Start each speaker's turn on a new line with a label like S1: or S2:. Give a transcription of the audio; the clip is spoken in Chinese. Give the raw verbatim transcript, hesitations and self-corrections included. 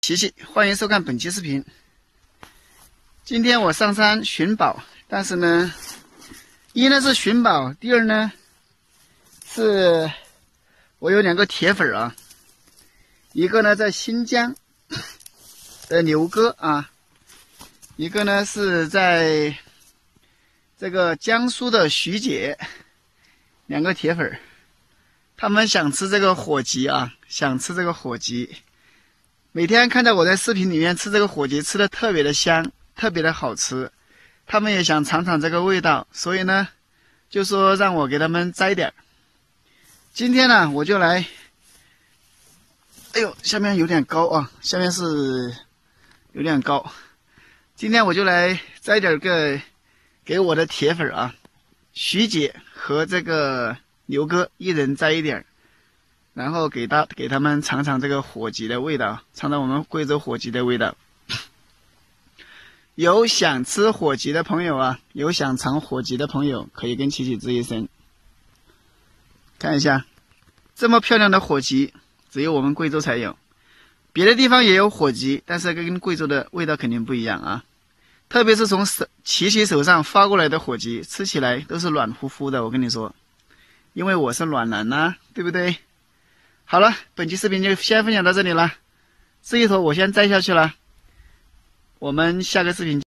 S1: 琪琪，欢迎收看本期视频。今天我上山寻宝，但是呢，一呢是寻宝，第二呢是我有两个铁粉啊，一个呢在新疆的牛哥啊，一个呢是在这个江苏的徐姐，两个铁粉，他们想吃这个火鸡啊，想吃这个火鸡。每天看到我在视频里面吃这个火鸡，吃的特别的香，特别的好吃，他们也想尝尝这个味道，所以呢，就说让我给他们摘点。今天呢，我就来，哎呦，下面有点高啊，下面是有点高。今天我就来摘点个给我的铁粉啊，徐姐和这个牛哥一人摘一点。然后给他给他们尝尝这个火鸡的味道，尝尝我们贵州火鸡的味道。有想吃火鸡的朋友啊，有想尝火鸡的朋友，可以跟琪琪吱一声。看一下，这么漂亮的火鸡，只有我们贵州才有，别的地方也有火鸡，但是跟贵州的味道肯定不一样啊。特别是从手琪琪手上发过来的火鸡，吃起来都是软乎乎的，我跟你说，因为我是暖男呐、啊，对不对？好了，本期视频就先分享到这里了。这一坨我先摘下去了，我们下个视频见。